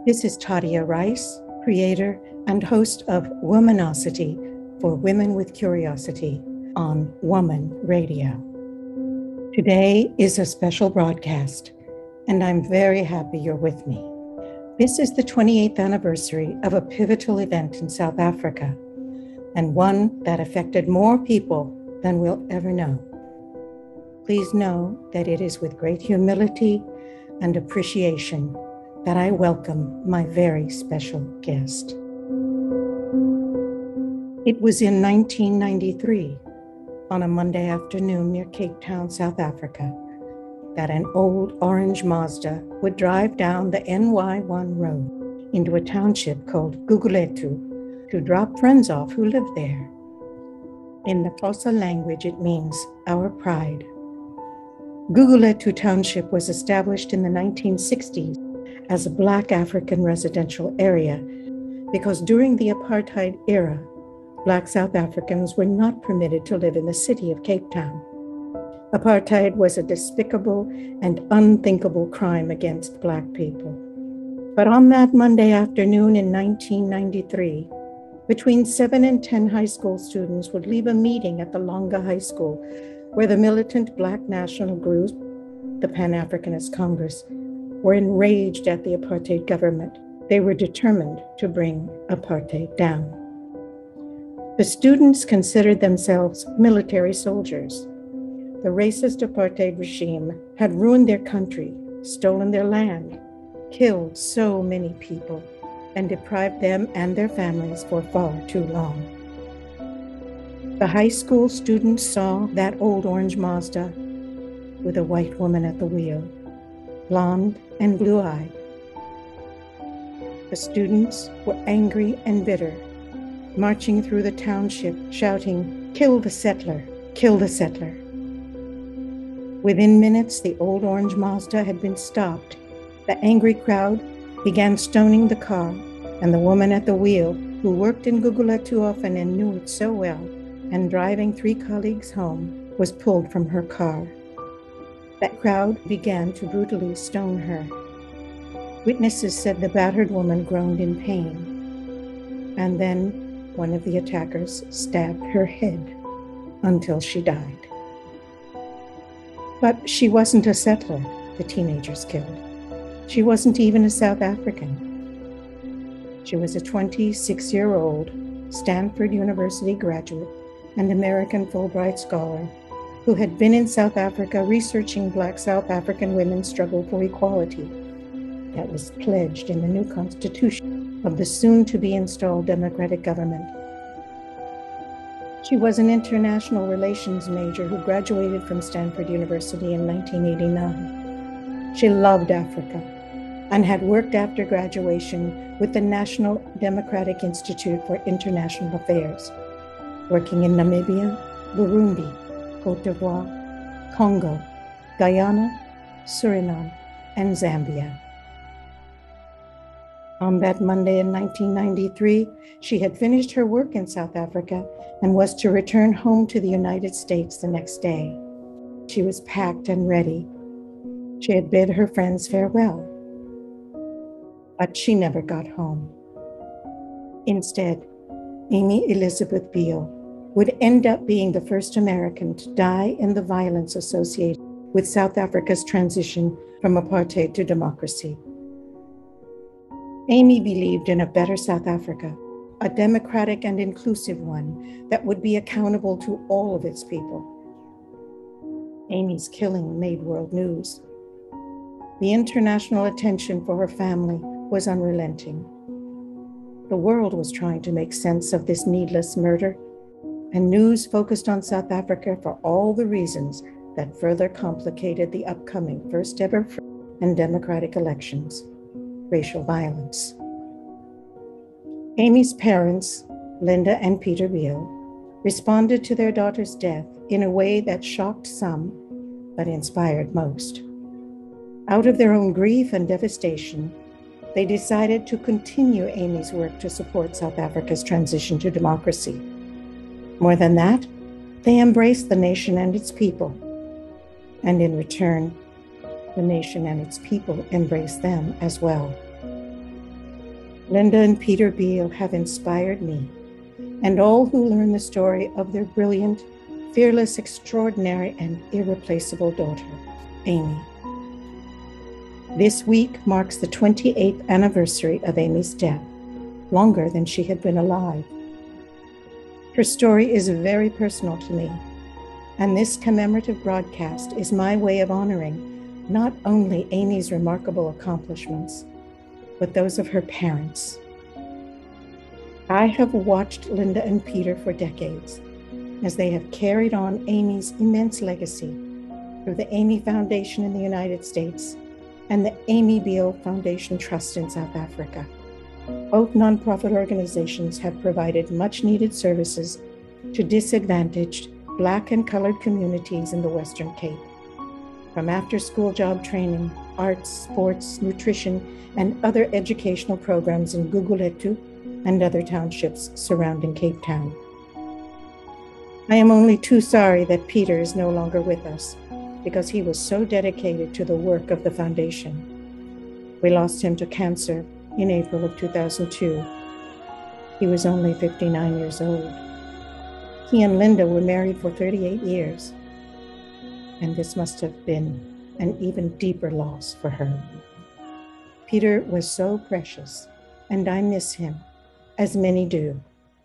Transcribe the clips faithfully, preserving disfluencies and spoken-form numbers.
This is Tadia Rice, creator and host of Womanocity for Women with Curiosity on Woman Radio. Today is a special broadcast, and I'm very happy you're with me. This is the twenty-eighth anniversary of a pivotal event in South Africa, and one that affected more people than we'll ever know. Please know that it is with great humility and appreciation that I welcome my very special guest. It was in nineteen ninety-three, on a Monday afternoon near Cape Town, South Africa, that an old orange Mazda would drive down the N Y one road into a township called Gugulethu to drop friends off who lived there. In the Xhosa language, it means our pride. Gugulethu Township was established in the nineteen sixties as a Black African residential area because during the apartheid era, Black South Africans were not permitted to live in the city of Cape Town. Apartheid was a despicable and unthinkable crime against Black people. But on that Monday afternoon in nineteen ninety-three, between seven and ten high school students would leave a meeting at the Longa High School where the militant Black national group, the Pan-Africanist Congress, were enraged at the apartheid government. They were determined to bring apartheid down. The students considered themselves military soldiers. The racist apartheid regime had ruined their country, stolen their land, killed so many people, and deprived them and their families for far too long. The high school students saw that old orange Mazda with a white woman at the wheel, blonde and blue-eyed. The students were angry and bitter, marching through the township, shouting, "Kill the settler, kill the settler." Within minutes, the old orange Mazda had been stopped. The angry crowd began stoning the car, and the woman at the wheel, who worked in Gugulethu often and knew it so well, and driving three colleagues home, was pulled from her car. That crowd began to brutally stone her. Witnesses said the battered woman groaned in pain, and then one of the attackers stabbed her head until she died. But she wasn't a settler the teenagers killed. She wasn't even a South African. She was a twenty-six-year-old Stanford University graduate and American Fulbright scholar who had been in South Africa researching Black South African women's struggle for equality that was pledged in the new constitution of the soon-to-be-installed democratic government. She was an international relations major who graduated from Stanford University in nineteen eighty-nine. She loved Africa and had worked after graduation with the National Democratic Institute for International Affairs, working in Namibia, Burundi, Cote d'Ivoire, Congo, Guyana, Suriname, and Zambia. On that Monday in nineteen ninety-three, she had finished her work in South Africa and was to return home to the United States the next day. She was packed and ready. She had bid her friends farewell, but she never got home. Instead, Amy Elizabeth Biehl would end up being the first American to die in the violence associated with South Africa's transition from apartheid to democracy. Amy believed in a better South Africa, a democratic and inclusive one that would be accountable to all of its people. Amy's killing made world news. The international attention for her family was unrelenting. The world was trying to make sense of this needless murder, and news focused on South Africa for all the reasons that further complicated the upcoming first ever free and democratic elections: racial violence. Amy's parents, Linda and Peter Biehl, responded to their daughter's death in a way that shocked some, but inspired most. Out of their own grief and devastation, they decided to continue Amy's work to support South Africa's transition to democracy. More than that, they embraced the nation and its people. And in return, the nation and its people embraced them as well. Linda and Peter Biehl have inspired me, and all who learn the story of their brilliant, fearless, extraordinary, and irreplaceable daughter, Amy. This week marks the twenty-eighth anniversary of Amy's death, longer than she had been alive. Her story is very personal to me, and this commemorative broadcast is my way of honoring not only Amy's remarkable accomplishments, but those of her parents. I have watched Linda and Peter for decades as they have carried on Amy's immense legacy through the Amy Foundation in the United States and the Amy Biehl Foundation Trust in South Africa. Both nonprofit organizations have provided much-needed services to disadvantaged Black and colored communities in the Western Cape, from after-school job training, arts, sports, nutrition, and other educational programs in Guguletu and other townships surrounding Cape Town. I am only too sorry that Peter is no longer with us, because he was so dedicated to the work of the foundation. We lost him to cancer in April of two thousand two. He was only fifty-nine years old. He and Linda were married for thirty-eight years, and this must have been an even deeper loss for her. Peter was so precious, and I miss him, as many do.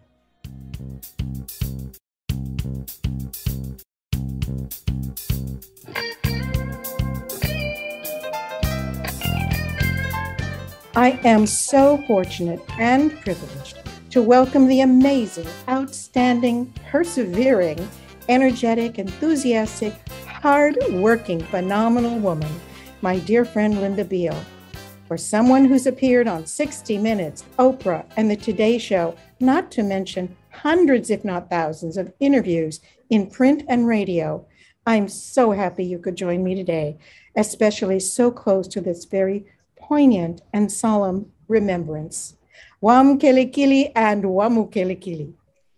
I am so fortunate and privileged to welcome the amazing, outstanding, persevering, energetic, enthusiastic, hard-working, phenomenal woman, my dear friend Linda Biehl. For someone who's appeared on sixty minutes, Oprah, and the Today Show, not to mention hundreds, if not thousands, of interviews in print and radio, I'm so happy you could join me today, especially so close to this very poignant and solemn remembrance. Wamkelikili and Wamukelikili.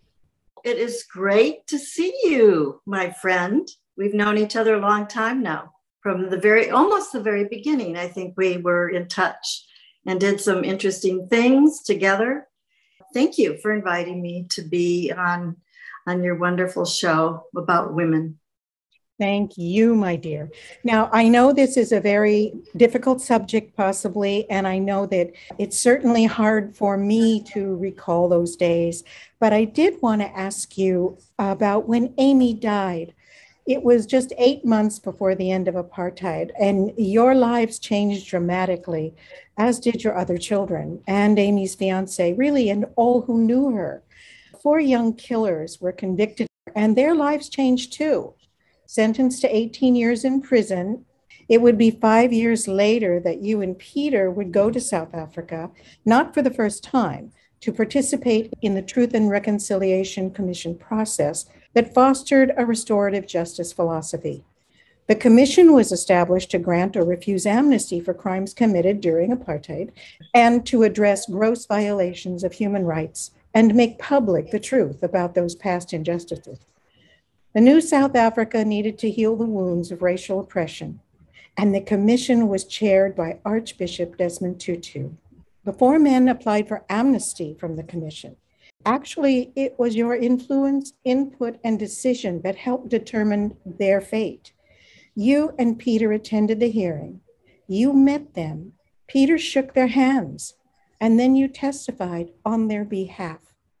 It is great to see you, my friend. We've known each other a long time now. From the very, almost the very beginning, I think we were in touch and did some interesting things together. Thank you for inviting me to be on, on your wonderful show about women. Thank you, my dear. Now, I know this is a very difficult subject, possibly, and I know that it's certainly hard for me to recall those days, but I did want to ask you about when Amy died. It was just eight months before the end of apartheid, and your lives changed dramatically, as did your other children and Amy's fiance, really, and all who knew her. Four young killers were convicted, and their lives changed too. Sentenced to eighteen years in prison, it would be five years later that you and Peter would go to South Africa, not for the first time, to participate in the Truth and Reconciliation Commission process that fostered a restorative justice philosophy. The commission was established to grant or refuse amnesty for crimes committed during apartheid and to address gross violations of human rights and make public the truth about those past injustices. The new South Africa needed to heal the wounds of racial oppression, and the commission was chaired by Archbishop Desmond Tutu. The four men applied for amnesty from the commission. Actually, it was your influence, input, and decision that helped determine their fate. You and Peter attended the hearing. You met them. Peter shook their hands, and then you testified on their behalf.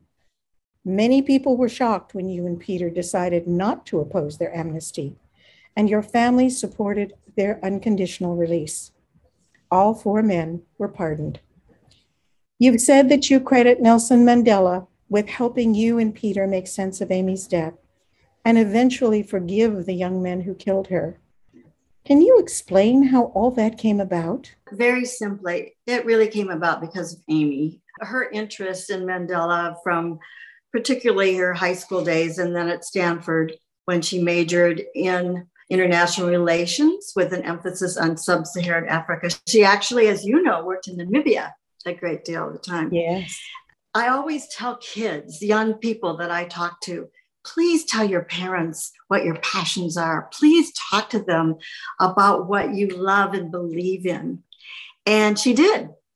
Many people were shocked when you and Peter decided not to oppose their amnesty, and your family supported their unconditional release. All four men were pardoned. You've said that you credit Nelson Mandela with helping you and Peter make sense of Amy's death and eventually forgive the young men who killed her. Can you explain how all that came about? Very simply, it really came about because of Amy. Her interest in Mandela from particularly her high school days and then at Stanford when she majored in international relations with an emphasis on sub-Saharan Africa. She actually, as you know, worked in Namibia a great deal of the time. Yes. I always tell kids, young people that I talk to, please tell your parents what your passions are. Please talk to them about what you love and believe in. And she did.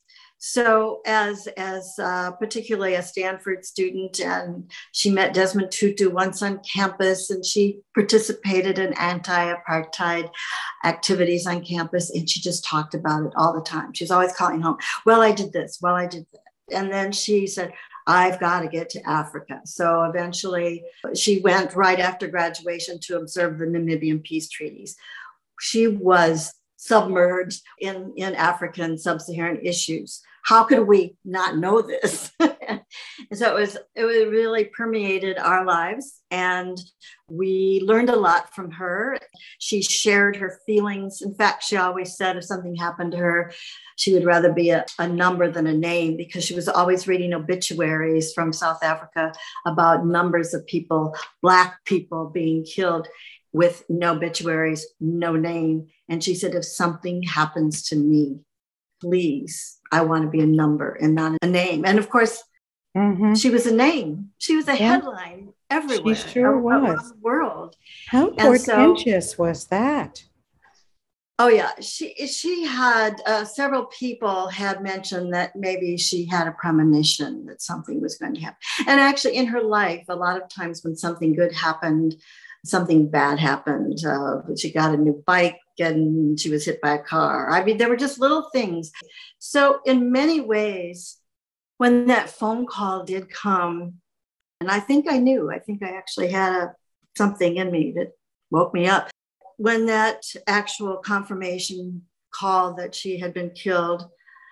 So as, as uh, particularly a Stanford student, and she met Desmond Tutu once on campus, and she participated in anti-apartheid activities on campus, and she just talked about it all the time. She's always calling home, well, I did this, well, I did that. And then she said, I've got to get to Africa. So eventually she went right after graduation to observe the Namibian peace treaties. She was submerged in, in African sub-Saharan issues. How could we not know this? And so it was, it was really permeated our lives, and we learned a lot from her. She shared her feelings. In fact, she always said if something happened to her, she would rather be a, a number than a name, because she was always reading obituaries from South Africa about numbers of people, Black people being killed with no obituaries, no name. And she said, if something happens to me, please, I want to be a number and not a name. And of course, mm-hmm. she was a name. She was a yeah. headline everywhere. She sure was. Around the world. How portentous so, was that? Oh, yeah. She she had, uh, several people had mentioned that maybe she had a premonition that something was going to happen. And actually in her life, a lot of times when something good happened, something bad happened. Uh, she got a new bike and she was hit by a car. I mean, there were just little things. So in many ways, when that phone call did come, and I think I knew, I think I actually had a, something in me that woke me up. When that actual confirmation call that she had been killed,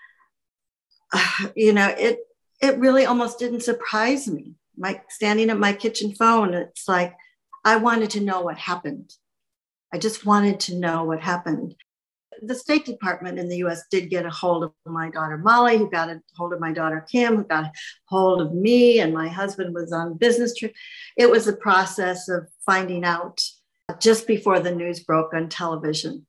uh, you know, it it really almost didn't surprise me. Like standing at my kitchen phone, it's like, I wanted to know what happened. I just wanted to know what happened. The State Department in the U S did get a hold of my daughter, Molly, who got a hold of my daughter, Kim, who got a hold of me, and my husband was on a business trip. It was a process of finding out just before the news broke on television.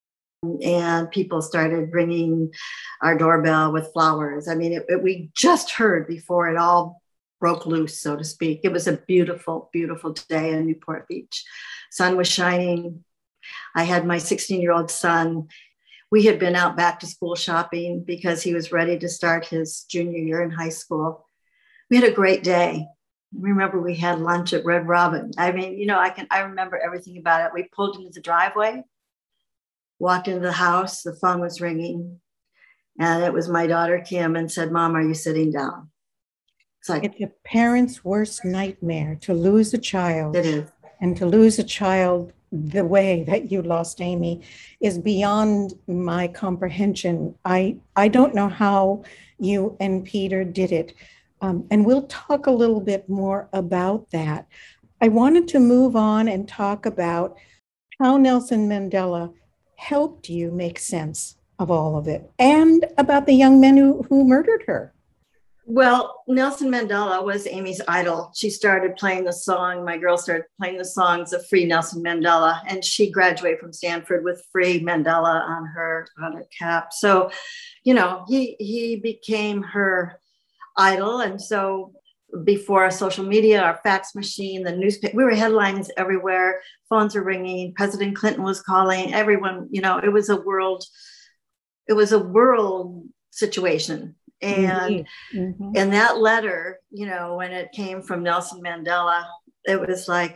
And people started ringing our doorbell with flowers. I mean, it, it, we just heard before it all broke loose, so to speak. It was a beautiful, beautiful day in Newport Beach. Sun was shining. I had my sixteen-year-old son. We had been out back to school shopping because he was ready to start his junior year in high school. We had a great day. Remember, we had lunch at Red Robin. I mean, you know, I can I remember everything about it. We pulled into the driveway, walked into the house, the phone was ringing, and it was my daughter, Kim, and said, Mom, are you sitting down? It's like, it's a parent's worst nightmare to lose a child. It is. And to lose a child the way that you lost Amy is beyond my comprehension. I, I don't know how you and Peter did it. Um, and we'll talk a little bit more about that. I wanted to move on and talk about how Nelson Mandela helped you make sense of all of it, and about the young men who, who murdered her. Well, Nelson Mandela was Amy's idol. She started playing the song. My girl started playing the songs of Free Nelson Mandela, and she graduated from Stanford with Free Mandela on her on her cap. So, you know, he he became her idol. And so before social media, our fax machine, the newspaper, we were headlines everywhere. Phones were ringing. President Clinton was calling. Everyone, you know, it was a world, it was a world situation. And mm-hmm. and that letter, you know, when it came from Nelson Mandela, it was like,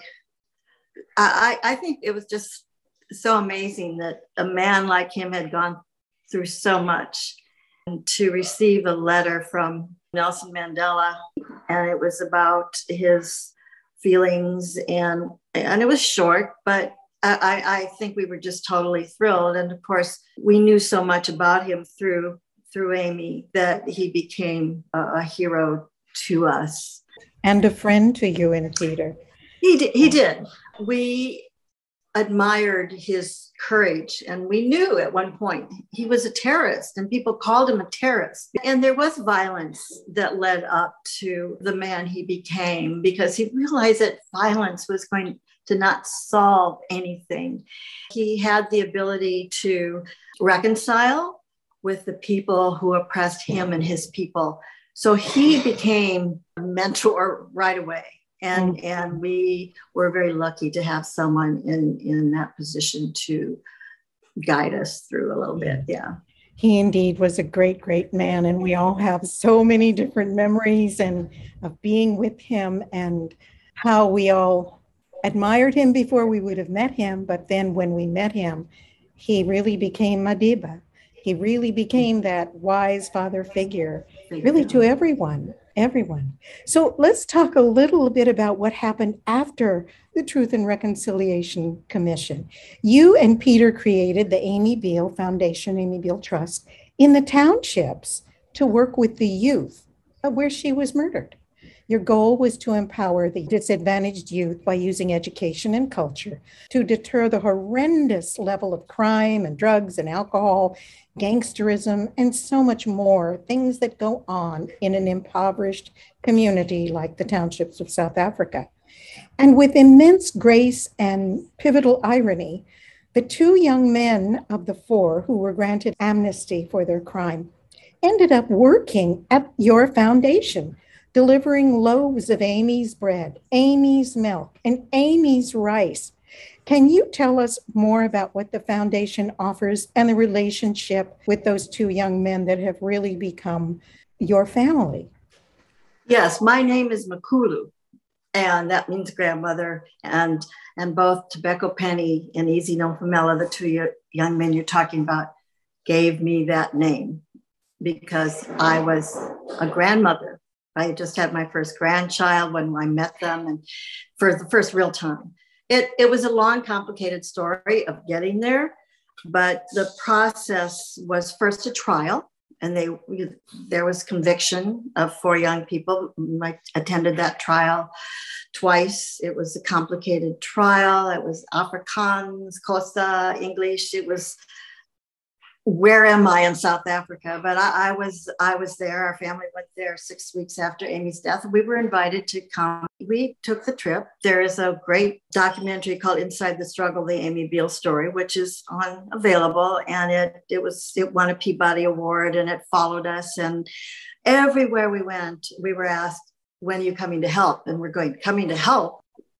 I, I think it was just so amazing that a man like him had gone through so much, and to receive a letter from Nelson Mandela, and it was about his feelings, and and it was short, but I, I think we were just totally thrilled. And of course, we knew so much about him through through Amy that he became a, a hero to us. And a friend to you and Peter. He did. He did. We admired his courage, and we knew at one point he was a terrorist, and people called him a terrorist. And there was violence that led up to the man he became, because he realized that violence was going to not solve anything. He had the ability to reconcile with the people who oppressed him and his people. So he became a mentor right away. And, mm-hmm. and we were very lucky to have someone in, in that position to guide us through a little bit. Yeah. He indeed was a great, great man. And we all have so many different memories and of being with him and how we all admired him before we would have met him. But then when we met him, he really became Madiba. He really became that wise father figure, really to everyone, everyone. So let's talk a little bit about what happened after the Truth and Reconciliation Commission. You and Peter created the Amy Biehl Foundation, Amy Biehl Trust, in the townships to work with the youth where she was murdered. Your goal was to empower the disadvantaged youth by using education and culture to deter the horrendous level of crime and drugs and alcohol, gangsterism, and so much more, things that go on in an impoverished community like the townships of South Africa. And with immense grace and pivotal irony, the two young men of the four who were granted amnesty for their crime ended up working at your foundation, delivering loaves of Amy's bread, Amy's milk, and Amy's rice. Can you tell us more about what the foundation offers and the relationship with those two young men that have really become your family? Yes, my name is Makulu, and that means grandmother. And and both Tobacco Penny and Easy No Famela, the two young men you're talking about, gave me that name because I was a grandmother. I just had my first grandchild when I met them, and for the first real time. It, it was a long, complicated story of getting there, but the process was first a trial, and they there was conviction of four young people. I attended that trial twice. It was a complicated trial. It was Afrikaans, Xhosa, English. It was, where am I in South Africa? But I, I was I was there. Our family went there six weeks after Amy's death. We were invited to come. We took the trip. There is a great documentary called Inside the Struggle, the Amy Biehl Story, which is on available. And it it was it won a Peabody Award, and it followed us. And everywhere we went, we were asked, when are you coming to help? And we're going, coming to help?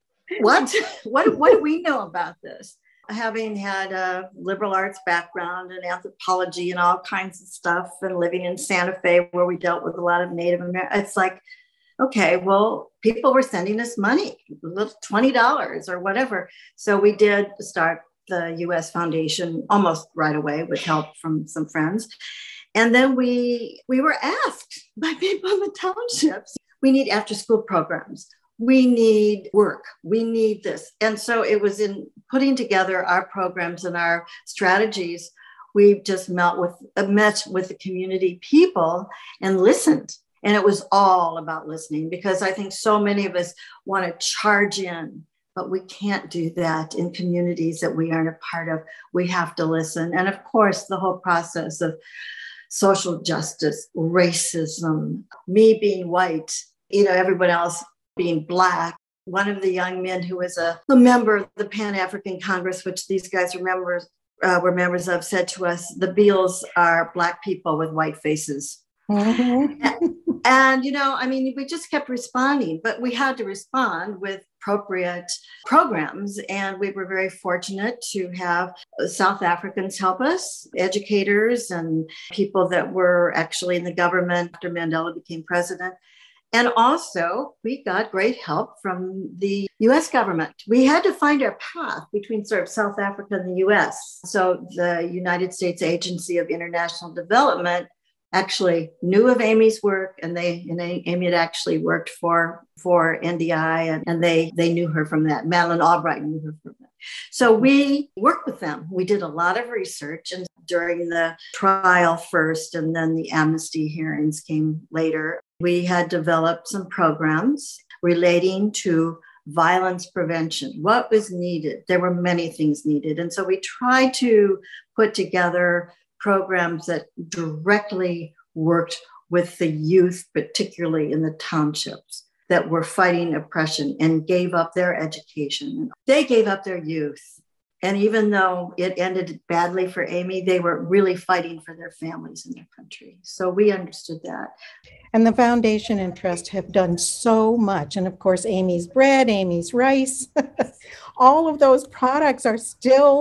What? what, what do we know about this? Having had a liberal arts background and anthropology and all kinds of stuff, and living in Santa Fe where we dealt with a lot of Native Americans, it's like, okay, well, people were sending us money, twenty dollars or whatever. So we did start the U S Foundation almost right away with help from some friends. And then we we were asked by people in the townships, we need after school programs. We need work. We need this. And so it was in putting together our programs and our strategies. We just met with, uh, met with the community people and listened. And it was all about listening, because I think so many of us want to charge in, but we can't do that in communities that we aren't a part of. We have to listen. And of course, the whole process of social justice, racism, me being white, you know, everyone else being Black. One of the young men who was a, a member of the Pan-African Congress, which these guys were members, uh, were members of, said to us, the Biehls are Black people with white faces. Mm-hmm. and, and, you know, I mean, we just kept responding, but we had to respond with appropriate programs. And we were very fortunate to have South Africans help us, educators and people that were actually in the government after Mandela became president. And also, we got great help from the U S government. We had to find our path between sort of South Africa and the U S. So the United States Agency of International Development actually knew of Amy's work, and they and they, Amy had actually worked for, for N D I, and, and they, they knew her from that. Madeleine Albright knew her from that. So we worked with them. We did a lot of research, and during the trial first, and then the amnesty hearings came later. We had developed some programs relating to violence prevention. What was needed? There were many things needed. And so we tried to put together programs that directly worked with the youth, particularly in the townships that were fighting oppression and gave up their education. They gave up their youth. And even though it ended badly for Amy, they were really fighting for their families and their country. So we understood that. And the foundation and trust have done so much. And of course, Amy's bread, Amy's rice, all of those products are still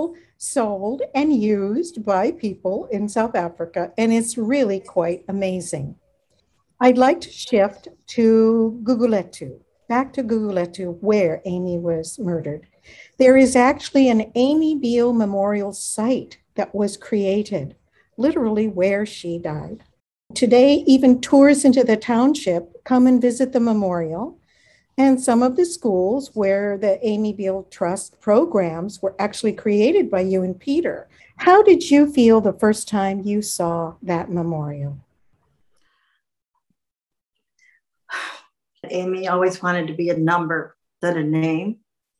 sold and used by people in South Africa, and it's really quite amazing. I'd like to shift to Guguletu, back to Guguletu, where Amy was murdered. There is actually an Amy Biehl memorial site that was created, literally where she died. Today, even tours into the township come and visit the memorial. And some of the schools where the Amy Biehl Trust programs were actually created by you and Peter. How did you feel the first time you saw that memorial? Amy always wanted to be a number than a name.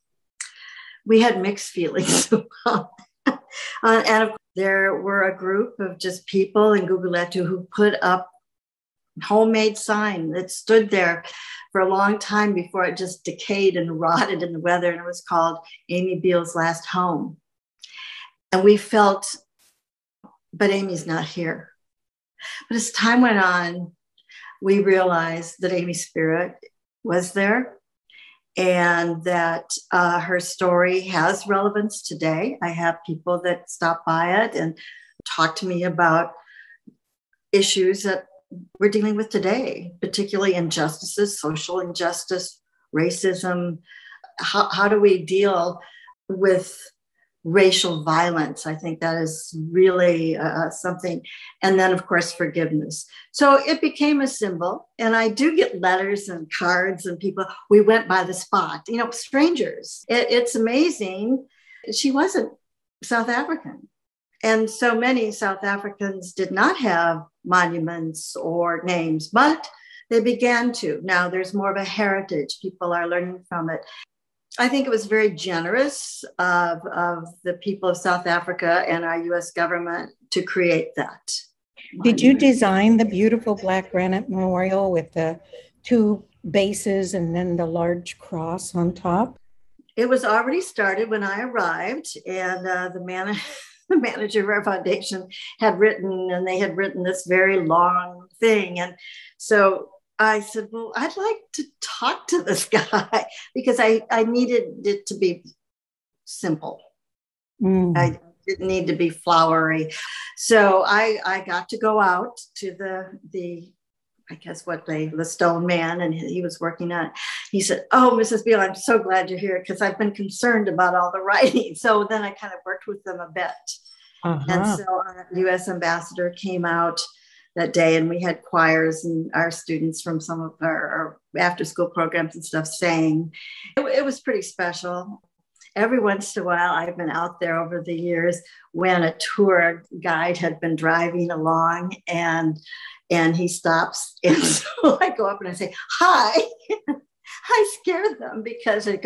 We had mixed feelings about it. Uh, and there were a group of just people in Guguletu who put up homemade sign that stood there for a long time before it just decayed and rotted in the weather. And it was called Amy Biehl's Last Home. And we felt, but Amy's not here. But as time went on, we realized that Amy's spirit was there and that uh, her story has relevance today. I have people that stop by it and talk to me about issues that we're dealing with today, particularly injustices, social injustice, racism. How, how do we deal with racial violence? I think that is really uh, something. And then, of course, forgiveness. So it became a symbol. And I do get letters and cards and people, we went by the spot, you know, strangers. It, it's amazing. She wasn't South African. And so many South Africans did not have monuments or names, but they began to. Now there's more of a heritage. People are learning from it. I think it was very generous of, of the people of South Africa and our U S government to create that. Did you design the beautiful black granite memorial with the two bases and then the large cross on top? It was already started when I arrived, and uh, the man. The manager of our foundation had written, and they had written this very long thing. And so I said, well, I'd like to talk to this guy because I, I needed it to be simple. Mm. I didn't need to be flowery. So I, I got to go out to the, the I guess what they, the stone man, and he was working on it. He said, oh, Missus Biehl, I'm so glad you're here because I've been concerned about all the writing. So then I kind of worked with them a bit. Uh-huh. And so our U S ambassador came out that day, and we had choirs and our students from some of our, our after school programs and stuff sang. It, it was pretty special. Every once in a while, I've been out there over the years when a tour guide had been driving along and And he stops. And so I go up and I say, hi. I scare them because they go,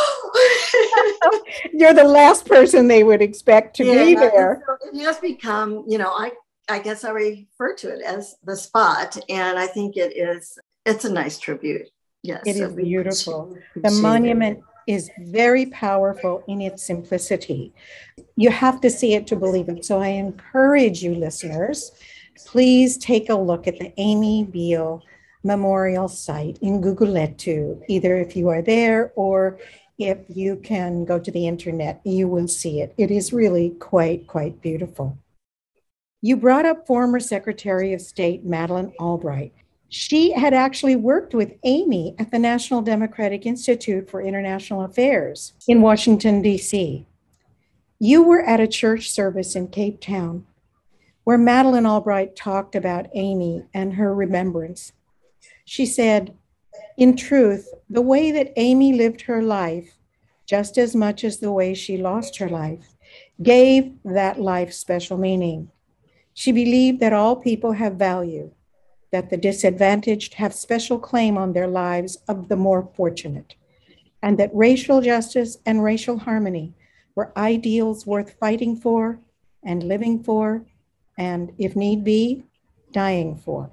oh. You're the last person they would expect to yeah, be there. So it has become, you know, I, I guess I refer to it as the spot. And I think it is, it's a nice tribute. Yes. It is beautiful. The monument is very powerful in its simplicity. You have to see it to believe it. So I encourage you listeners, please take a look at the Amy Biehl Memorial site in Guguletu. Either if you are there or if you can go to the internet, you will see it. It is really quite, quite beautiful. You brought up former Secretary of State Madeleine Albright. She had actually worked with Amy at the National Democratic Institute for International Affairs in Washington, D C. You were at a church service in Cape Town where Madeleine Albright talked about Amy and her remembrance. She said, in truth, the way that Amy lived her life, just as much as the way she lost her life, gave that life special meaning. She believed that all people have value, that the disadvantaged have special claim on their lives of the more fortunate, and that racial justice and racial harmony were ideals worth fighting for and living for, and if need be, dying for.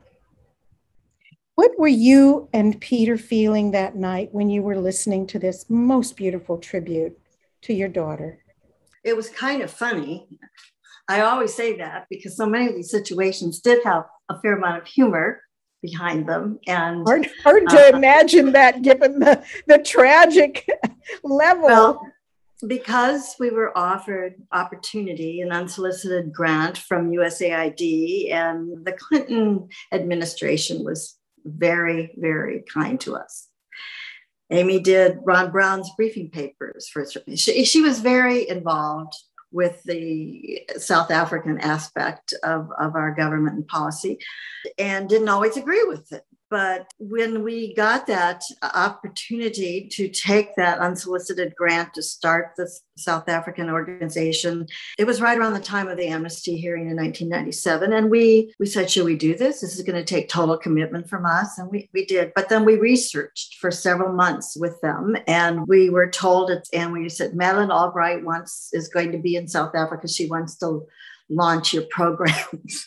What were you and Peter feeling that night when you were listening to this most beautiful tribute to your daughter? It was kind of funny. I always say that because so many of these situations did have a fair amount of humor behind them. And hard, hard to uh, imagine that given the, the tragic level. Well, Because we were offered opportunity, an unsolicited grant from U S A I D, and the Clinton administration was very, very kind to us. Amy did Ron Brown's briefing papers for she, she was very involved with the South African aspect of, of our government and policy, and didn't always agree with it. But when we got that opportunity to take that unsolicited grant to start the South African organization, it was right around the time of the amnesty hearing in nineteen ninety-seven. And we, we said, should we do this? This is going to take total commitment from us. And we, we did. But then we researched for several months with them. And we were told, it's, and we said, Madeleine Albright wants, is going to be in South Africa. She wants to launch your programs.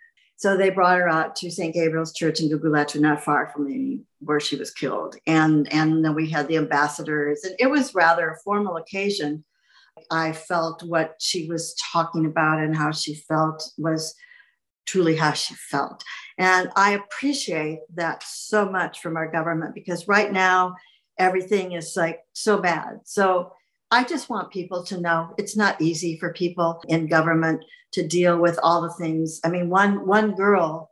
So they brought her out to Saint Gabriel's Church in Guguletu, not far from the, where she was killed. And, and then we had the ambassadors, and it was rather a formal occasion. I felt what she was talking about and how she felt was truly how she felt. And I appreciate that so much from our government, because right now everything is like so bad. So I just want people to know it's not easy for people in government to deal with all the things. I mean, one, one girl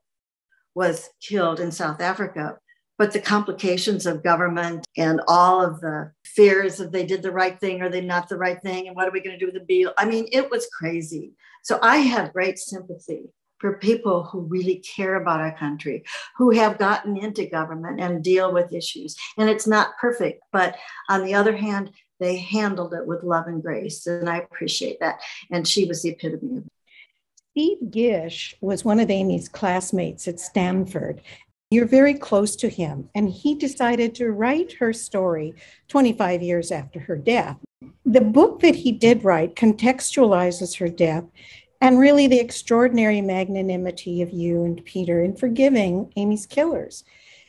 was killed in South Africa, but the complications of government and all of the fears of they did the right thing or they not the right thing, and what are we going to do with the Biehl? I mean, it was crazy. So I have great sympathy for people who really care about our country, who have gotten into government and deal with issues. And it's not perfect, but on the other hand, they handled it with love and grace, and I appreciate that. And she was the epitome of it. Steve Gish was one of Amy's classmates at Stanford. You're very close to him, and he decided to write her story twenty-five years after her death. The book that he did write contextualizes her death and really the extraordinary magnanimity of you and Peter in forgiving Amy's killers.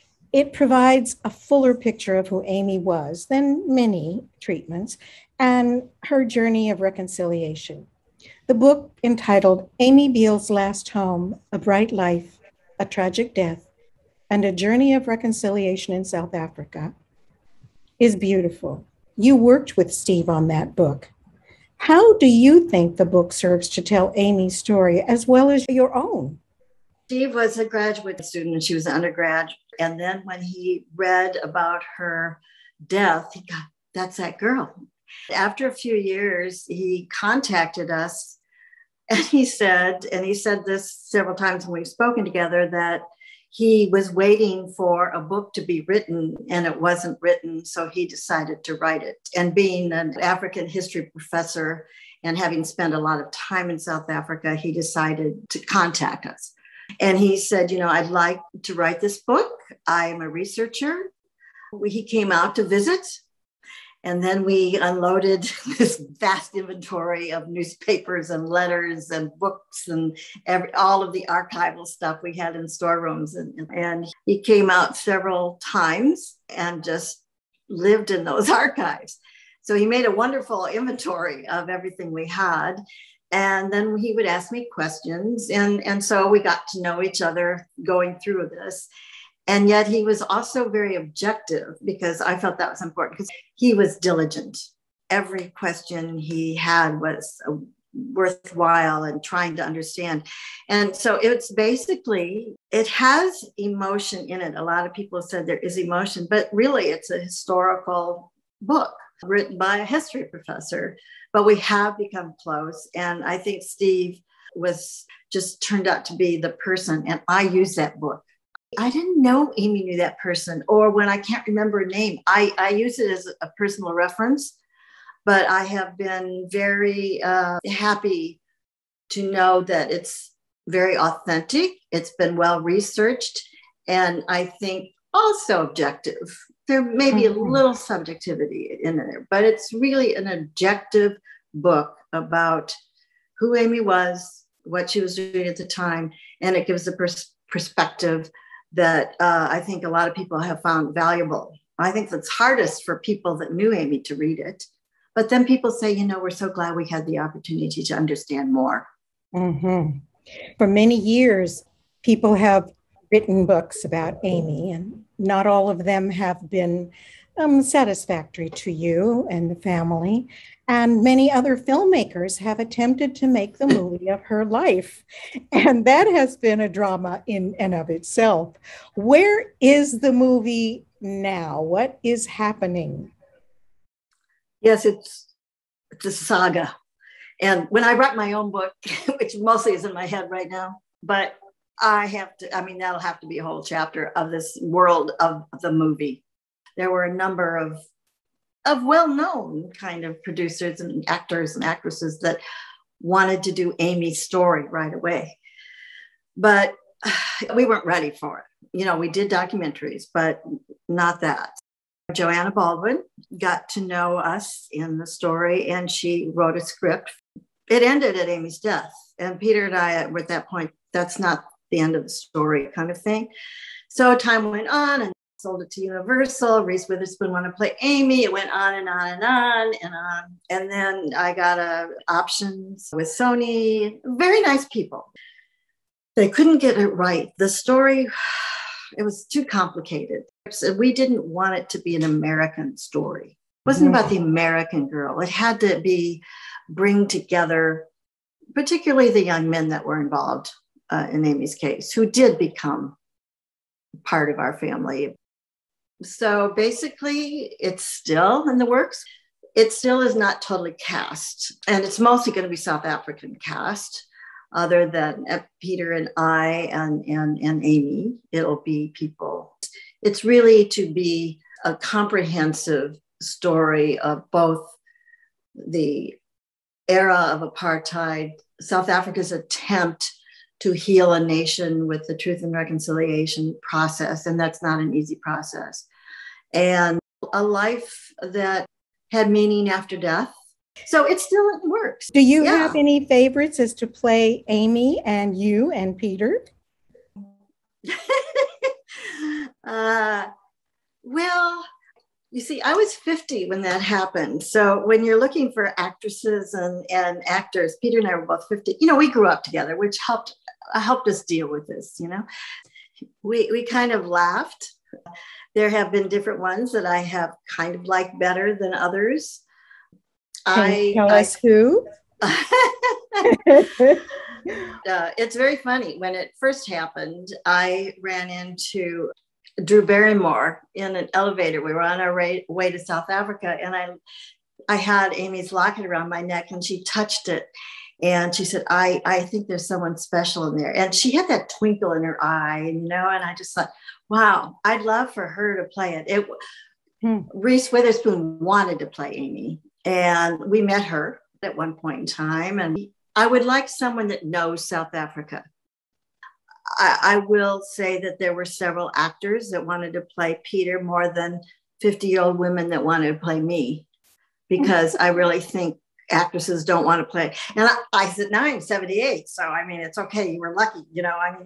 It provides a fuller picture of who Amy was than many treatments and her journey of reconciliation. The book, entitled Amy Biehl's Last Home, A Bright Life, A Tragic Death, and A Journey of Reconciliation in South Africa, is beautiful. You worked with Steve on that book. How do you think the book serves to tell Amy's story as well as your own? Steve was a graduate student and she was an undergrad. And then when he read about her death, he got, that's that girl. After a few years, he contacted us and he said, and he said this several times when we've spoken together, that he was waiting for a book to be written and it wasn't written. So he decided to write it. And being an African history professor and having spent a lot of time in South Africa, he decided to contact us. And he said, you know, I'd like to write this book. I'm a researcher. He came out to visit. And then we unloaded this vast inventory of newspapers and letters and books and every, all of the archival stuff we had in storerooms. And, and he came out several times and just lived in those archives. So he made a wonderful inventory of everything we had. And then he would ask me questions. And, and so we got to know each other going through this. And yet he was also very objective, because I felt that was important, because he was diligent. Every question he had was worthwhile and trying to understand. And so it's basically, it has emotion in it. A lot of people said there is emotion, but really it's a historical book written by a history professor. But we have become close. And I think Steve was just turned out to be the person. And I use that book. I didn't know Amy knew that person, or when I can't remember a name, I, I use it as a personal reference, but I have been very uh, happy to know that it's very authentic. It's been well researched, and I think also objective. There may be a little subjectivity in there, but it's really an objective book about who Amy was, what she was doing at the time, and it gives a pers- perspective that uh, I think a lot of people have found valuable. I think that's hardest for people that knew Amy to read it. But then people say, you know, we're so glad we had the opportunity to understand more. Mm-hmm. For many years, people have written books about Amy, and not all of them have been um, satisfactory to you and the family. And many other filmmakers have attempted to make the movie of her life. And that has been a drama in and of itself. Where is the movie now? What is happening? Yes, it's it's a saga. And when I write my own book, which mostly is in my head right now, but I have to, I mean, that'll have to be a whole chapter of this world of the movie. There were a number of, of well-known kind of producers and actors and actresses that wanted to do Amy's story right away. But we weren't ready for it. You know, we did documentaries, but not that. Joanna Baldwin got to know us in the story, and she wrote a script. It ended at Amy's death. And Peter and I were at that point, that's not the end of the story kind of thing. So time went on and sold it to Universal. Reese Witherspoon wanted to play Amy. It went on and on and on and on. And then I got uh, options with Sony. Very nice people. They couldn't get it right. The story, it was too complicated. So we didn't want it to be an American story. It wasn't about the American girl. It had to be bring together, particularly the young men that were involved uh, in Amy's case, who did become part of our family. So basically, it's still in the works. It still is not totally cast, and it's mostly going to be South African cast. Other than Peter and I and, and, and Amy, it'll be people. It's really to be a comprehensive story of both the era of apartheid, South Africa's attempt to heal a nation with the Truth and Reconciliation process, and that's not an easy process, and a life that had meaning after death. So it still works. Do you yeah. have any favorites as to play Amy and you and Peter? uh, well, you see, I was fifty when that happened. So when you're looking for actresses and, and actors, Peter and I were both fifty. You know, we grew up together, which helped helped us deal with this, you know. We, we kind of laughed. There have been different ones that I have kind of liked better than others. Can you tell I, us who? uh, it's very funny. When it first happened, I ran into Drew Barrymore in an elevator. We were on our way, way to South Africa, and I, I had Amy's locket around my neck, and she touched it, and she said, "I, I think there's someone special in there." And she had that twinkle in her eye, you know. And I just thought, wow, I'd love for her to play it. It hmm. Reese Witherspoon wanted to play Amy. And we met her at one point in time. And I would like someone that knows South Africa. I, I will say that there were several actors that wanted to play Peter more than fifty-year-old women that wanted to play me, because I really think actresses don't want to play. And I, I said, now I'm seventy-eight. So, I mean, it's okay. You were lucky, you know, I mean.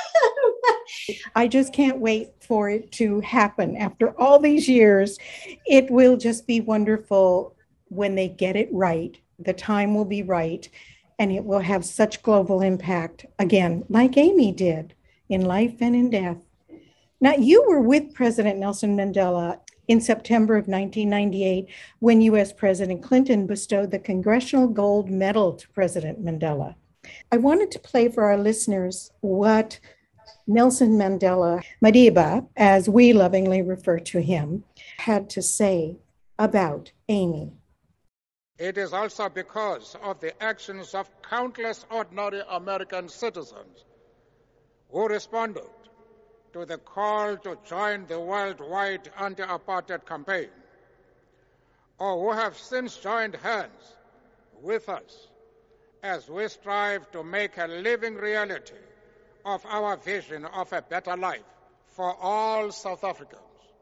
I just can't wait for it to happen. After all these years, it will just be wonderful. When they get it right, the time will be right, and it will have such global impact, again, like Amy did, in life and in death. Now, you were with President Nelson Mandela in September of nineteen ninety-eight when U S President Clinton bestowed the Congressional Gold Medal to President Mandela. I wanted to play for our listeners what Nelson Mandela, Madiba, as we lovingly refer to him, had to say about Amy. It is also because of the actions of countless ordinary American citizens who responded to the call to join the worldwide anti-apartheid campaign, or who have since joined hands with us as we strive to make a living reality of our vision of a better life for all South Africans.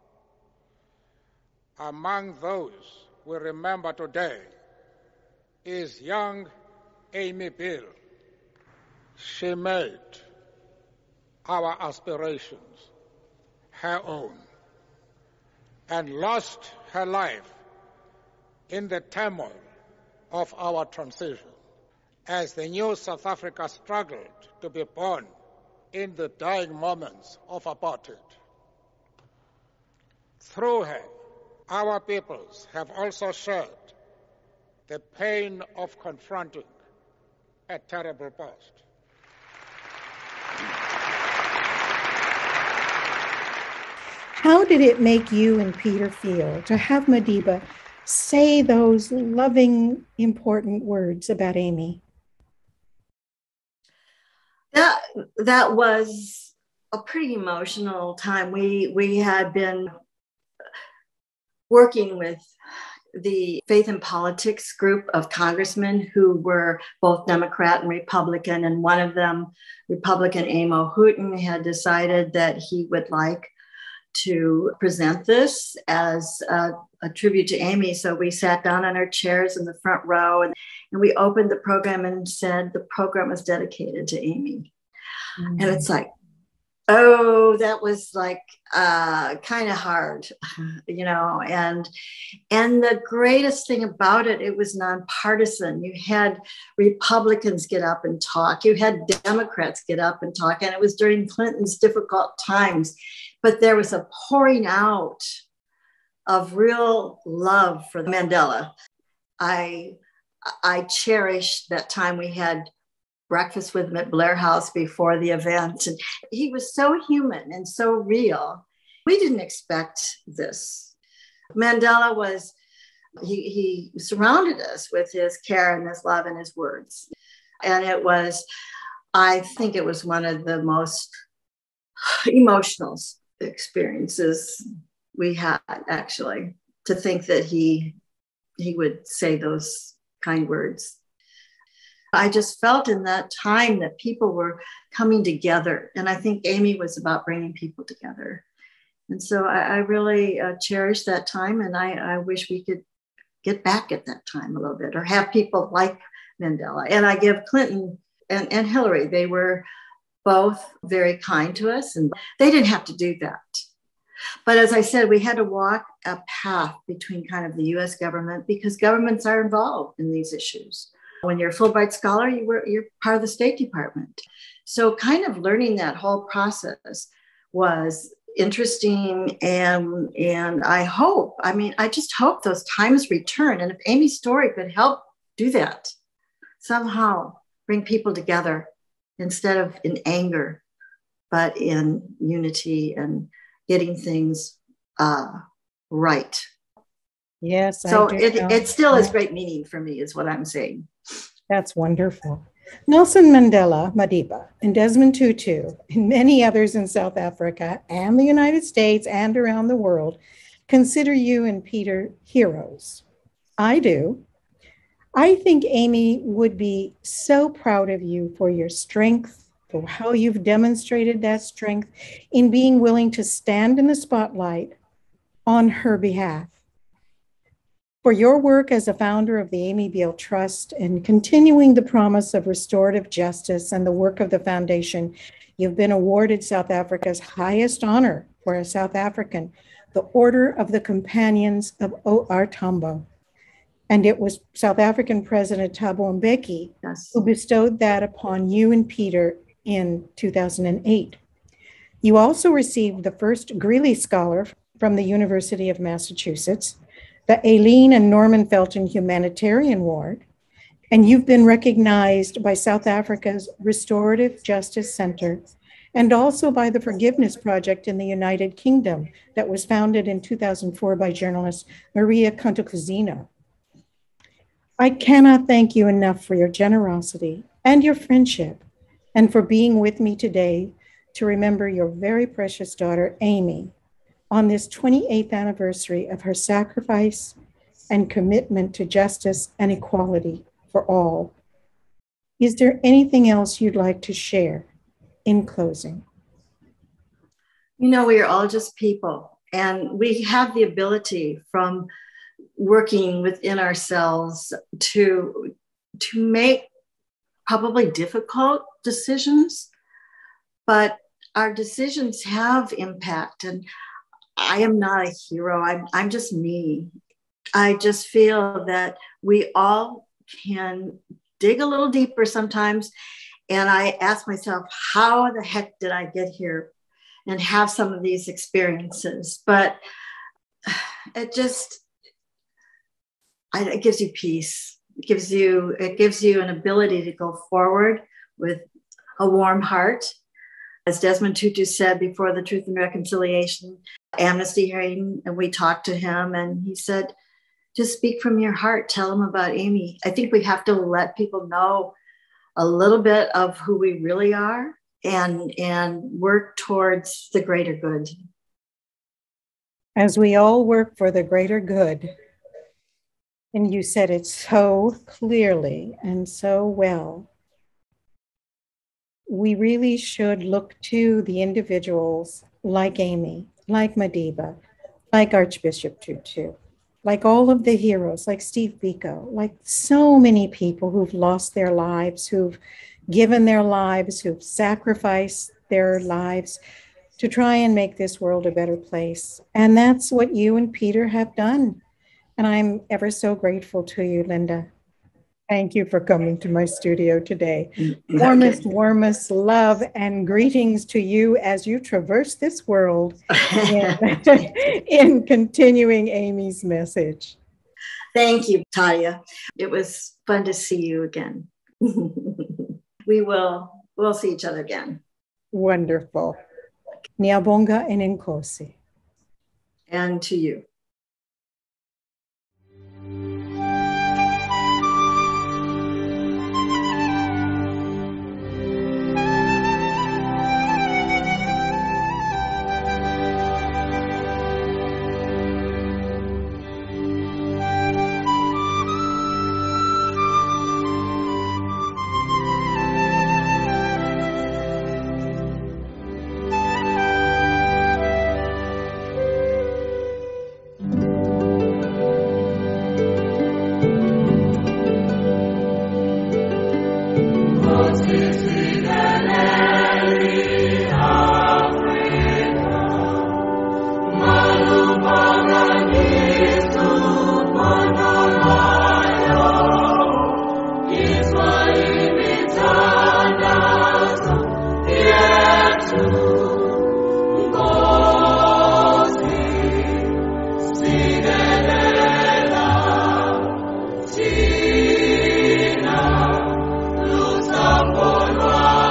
Among those we remember today is young Amy Biehl. She made our aspirations her own and lost her life in the turmoil of our transition as the new South Africa struggled to be born in the dying moments of apartheid. Through her, our peoples have also shared the pain of confronting a terrible past. How did it make you and Peter feel to have Madiba say those loving, important words about Amy? That that was a pretty emotional time. We we had been working with the Faith and Politics group of congressmen who were both Democrat and Republican, and one of them, Republican Amo Houghton, had decided that he would like to present this as a, a tribute to Amy. So we sat down on our chairs in the front row, and, and we opened the program and said the program was dedicated to Amy. Mm-hmm. And it's like, oh, that was like uh, kind of hard, you know, and and the greatest thing about it, it was nonpartisan. You had Republicans get up and talk. You had Democrats get up and talk. And it was during Clinton's difficult times. But there was a pouring out of real love for Mandela. I, I cherished that time we had breakfast with him at Blair House before the event. And he was so human and so real. We didn't expect this. Mandela was, he, he surrounded us with his care and his love and his words. And it was, I think it was one of the most emotional experiences we had, actually, to think that he, he would say those kind words. I just felt in that time that people were coming together. And I think Amy was about bringing people together. And so I, I really uh, cherish that time. And I, I wish we could get back at that time a little bit, or have people like Mandela. And I give Clinton and, and Hillary, they were both very kind to us, and they didn't have to do that. But as I said, we had to walk a path between kind of the U S government, because governments are involved in these issues. When you're a Fulbright scholar, you were, you're part of the State Department. So kind of learning that whole process was interesting. And, and I hope, I mean, I just hope those times return. And if Amy's story could help do that, somehow bring people together instead of in anger, but in unity and getting things uh, right. Yes. So it, it still has great meaning for me, is what I'm saying. That's wonderful. Nelson Mandela, Madiba, and Desmond Tutu, and many others in South Africa and the United States and around the world consider you and Peter heroes. I do. I think Amy would be so proud of you for your strength, for how you've demonstrated that strength in being willing to stand in the spotlight on her behalf. For your work as a founder of the Amy Biehl Trust and continuing the promise of restorative justice and the work of the foundation, you've been awarded South Africa's highest honor for a South African, the Order of the Companions of O R Tambo. And it was South African President Thabo Mbeki yes. who bestowed that upon you and Peter in two thousand eight. You also received the first Greeley Scholar from the University of Massachusetts, the Aileen and Norman Felton Humanitarian Award, and you've been recognized by South Africa's Restorative Justice Center and also by the Forgiveness Project in the United Kingdom that was founded in two thousand four by journalist Maria Cantacuzino. I cannot thank you enough for your generosity and your friendship, and for being with me today to remember your very precious daughter, Amy, on this twenty-eighth anniversary of her sacrifice and commitment to justice and equality for all. Is there anything else you'd like to share in closing? You know, we are all just people, and we have the ability from working within ourselves to, to make probably difficult decisions, but our decisions have impact. And I am not a hero. I'm, I'm just me. I just feel that we all can dig a little deeper sometimes. And I ask myself, how the heck did I get here and have some of these experiences? But it just, it gives you peace. It gives you, it gives you an ability to go forward with a warm heart. As Desmond Tutu said before the Truth and Reconciliation Amnesty hearing, and we talked to him, and he said, just speak from your heart. Tell them about Amy. I think we have to let people know a little bit of who we really are and, and work towards the greater good. As we all work for the greater good, and you said it so clearly and so well, we really should look to the individuals like Amy, like Madiba, like Archbishop Tutu, like all of the heroes, like Steve Biko, like so many people who've lost their lives, who've given their lives, who've sacrificed their lives to try and make this world a better place. And that's what you and Peter have done. And I'm ever so grateful to you, Linda. Thank you for coming to my studio today. Warmest, warmest love and greetings to you as you traverse this world in, in continuing Amy's message. Thank you, Tadia. It was fun to see you again. We will, we'll see each other again. Wonderful. Niabonga and Nkosi. And to you. Luz por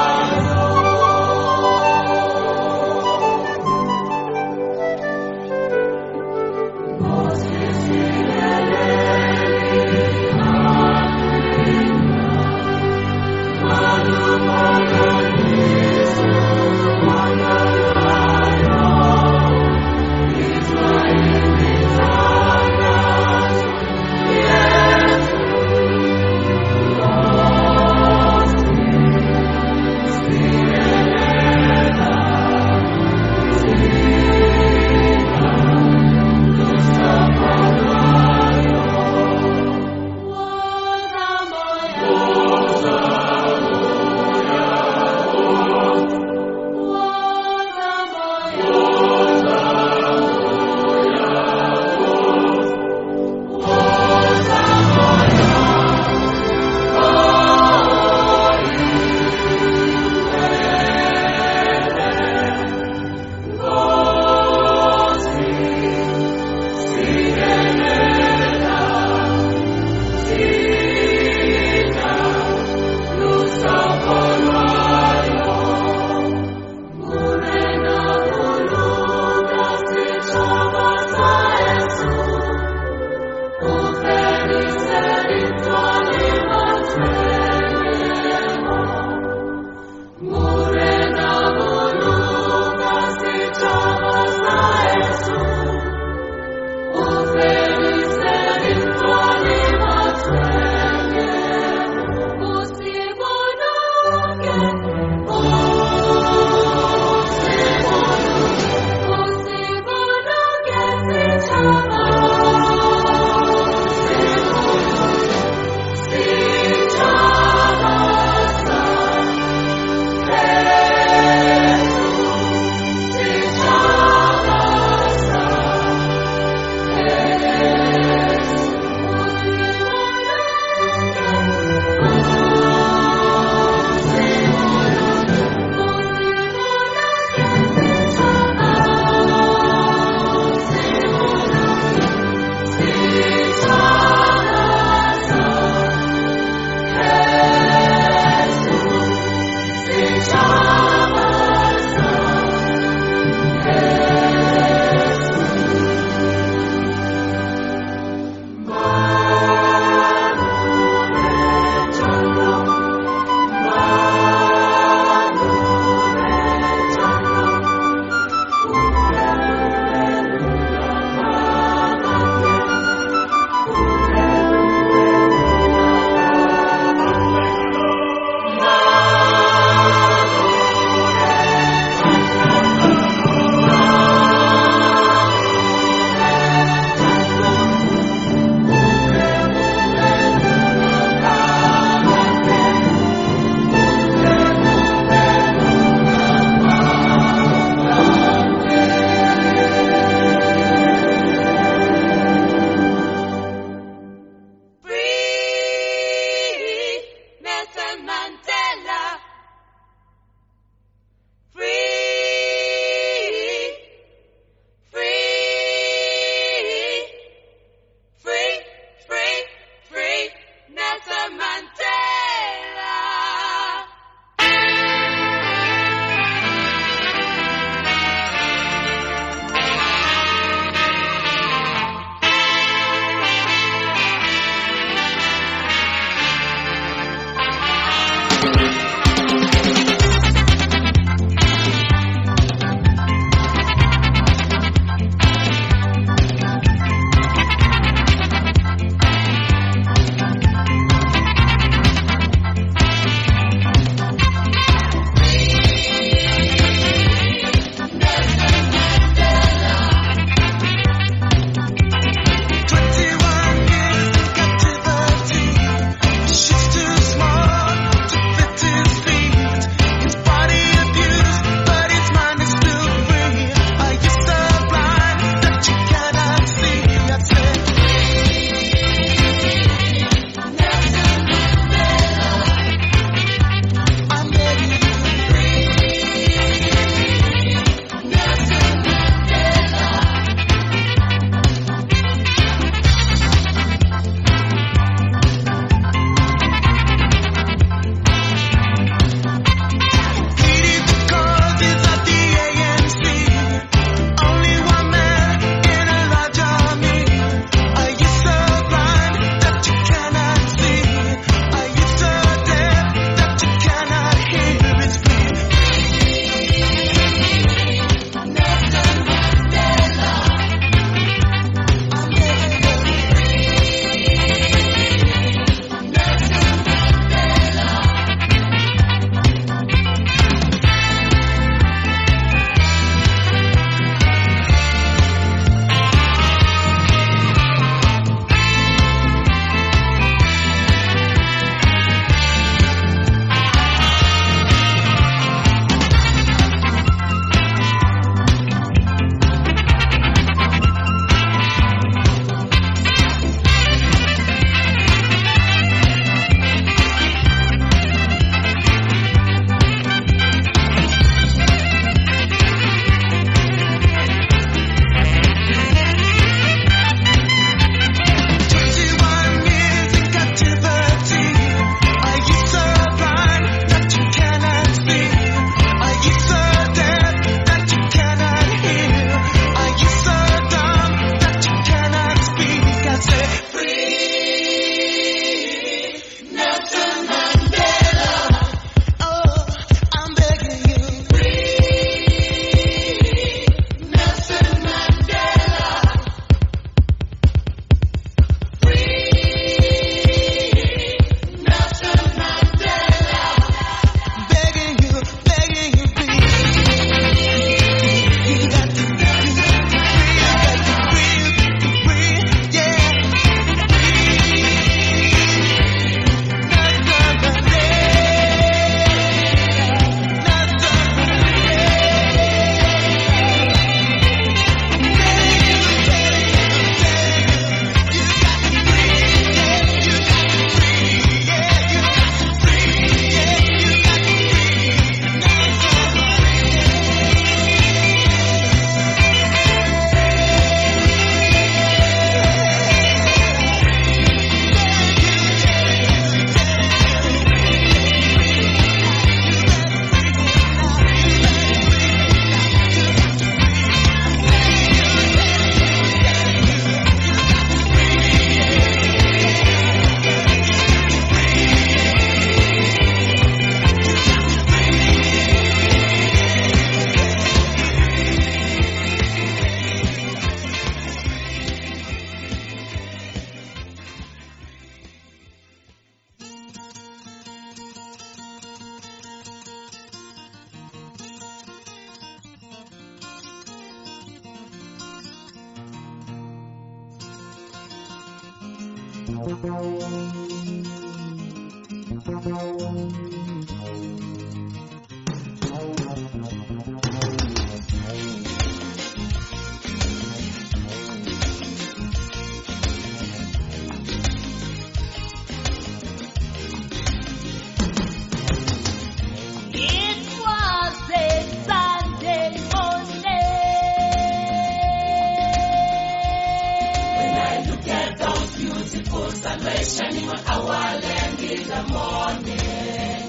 Shining on our land in the morning.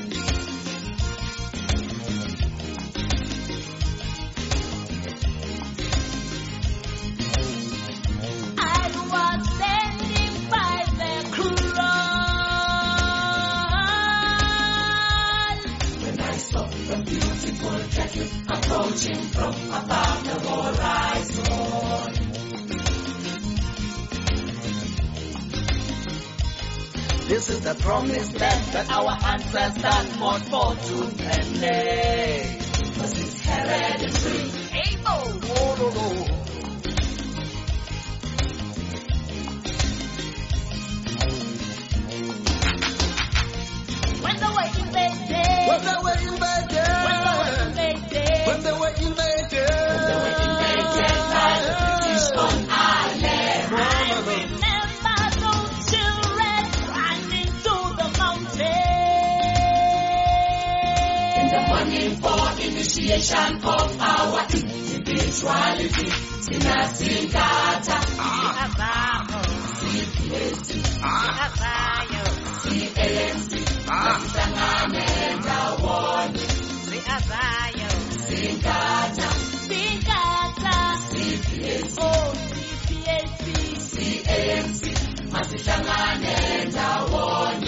I was standing by the crawl when I saw the beautiful Jackie approaching from above the horizon. This is the promised land that our ancestors fought for tooth and nail. Cause it's hereditary. Hey, oh, oh, oh, oh. When they were invaded. When they were invaded. When they were invaded. When they were invaded. When they were invaded by the British on our land. I remember those children. For initiation of our individuality, Sinasingata, C P A C, C A M C, Sanganenda one, Singata, Singata, C P A C, oh, C P A C, C A M C, Sanganenda one,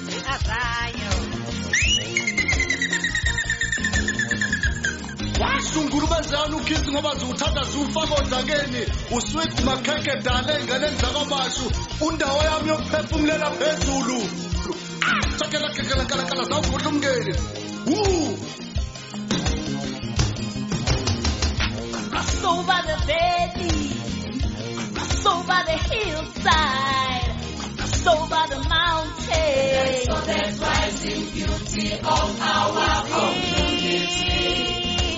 wasungula bazana ukithi ngoba ziwuthatha ziwufaka odakeni uswit makheke dale ngelenza kwamashu undawo yami yokuphefumulela phezulu sakela kekela kala kala zawugodla umngeni woo cross over the valley, cross over the hillside, cross over the mountain. So there's rising beauty of our community.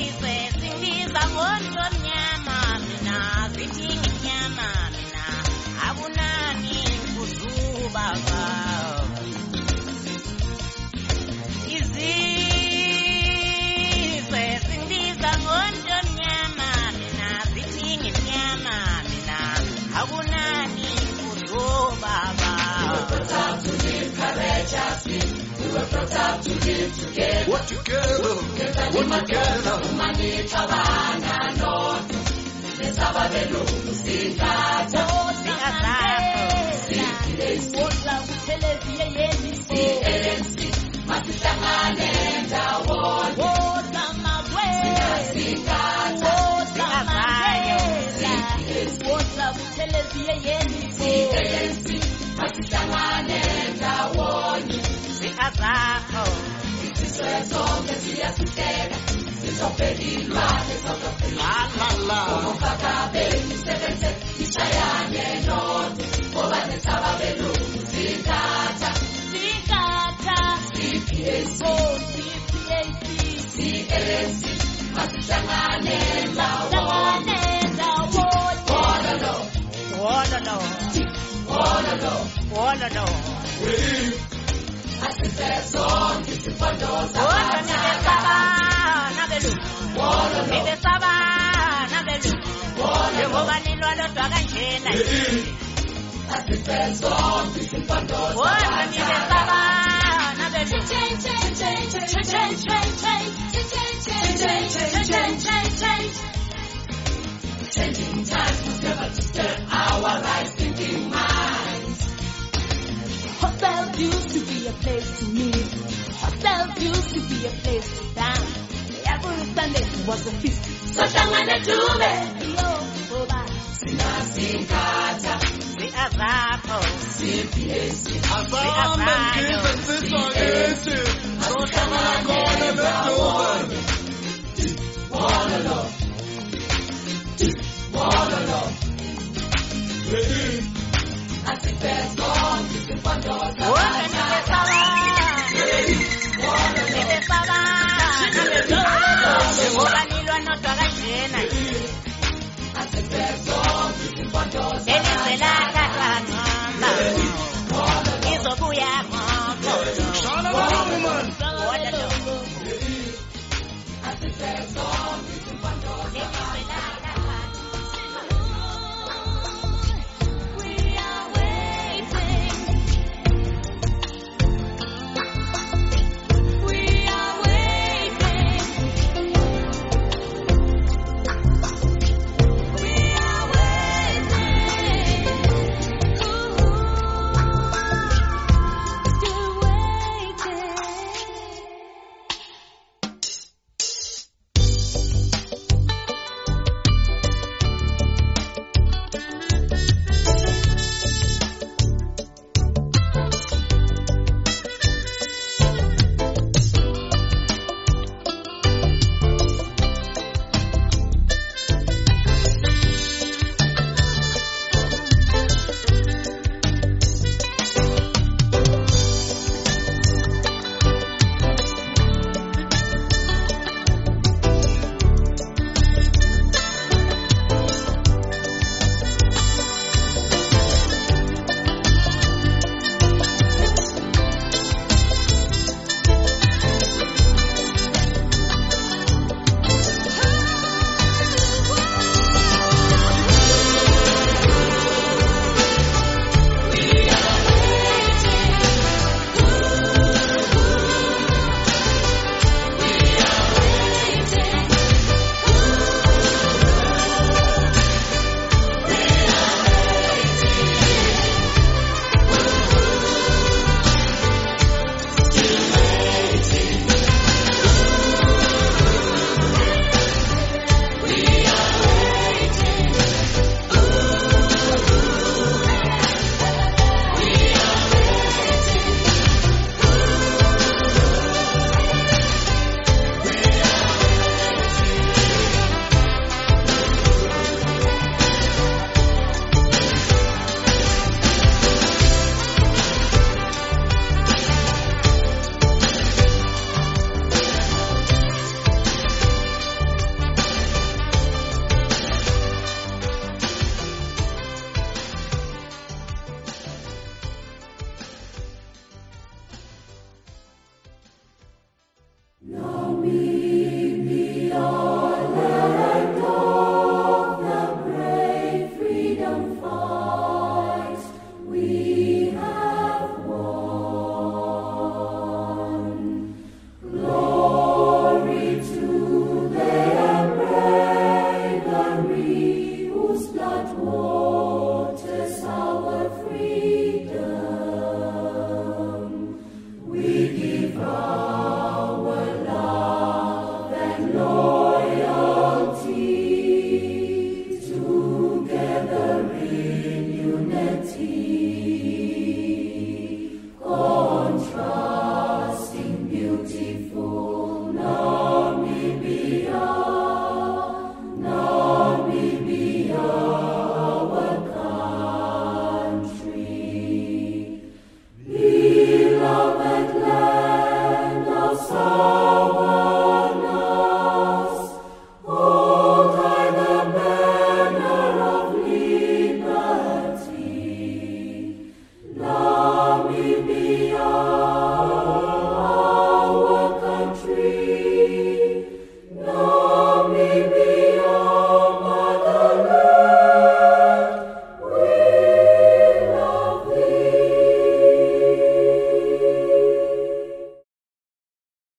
We were brought up to live together. What together? What together? Umanithabana nodu. Nesababelo singata. Wodla uthelezia yeni. C A M C. Masihlangane ndawonye. Wodla magwe. Singata. Wodla magwe. Wodla uthelezia yeni. C A M C. Masihlangane ndawonye. Azakho isizwe sonke siyasihleka sizophelilwa nezokuphelala umfakabe isebenze ishayane nodwa ngoba nesaba belungu singata singata C P A C C P A C C A M C masihlangane ndawonye wololo wololo wololo wololo Asifezon, isifondoza Wononibesaba, nabelu Wononibesaba, nabelu Yehova nilwalo twakanjena Asifezon, isifondoza Wononibesaba, nabelu Change, change, change, change, change, change, change Change, change, change, change, change Changing times must never disturb our right thinking minds Hotel used to be a place to meet. Hotel used to be a place to dance. Every Sunday was a feast. So shangane tube. Yo, oba. Sinasingata. Si azapho. C P A C. Azame ngize nsizwa